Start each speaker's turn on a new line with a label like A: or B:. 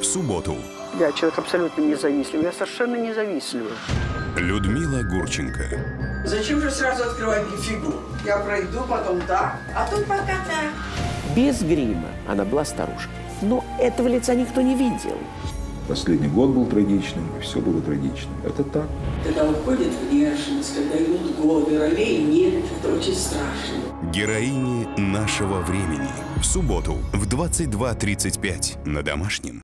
A: субботу.
B: Я человек абсолютно независимый. Я совершенно независимый.
A: Людмила Гурченко.
C: Зачем же сразу открывать фигу? Я пройду, потом так, а тут пока так.
D: Без грима она была старушкой. Но этого лица никто не видел.
E: Последний год был трагичным, и все было трагично. Это так.
C: Когда уходит внешность, когда идут годы, ролей нет, это очень страшно.
A: Героини нашего времени. В субботу в 22:35 на Домашнем.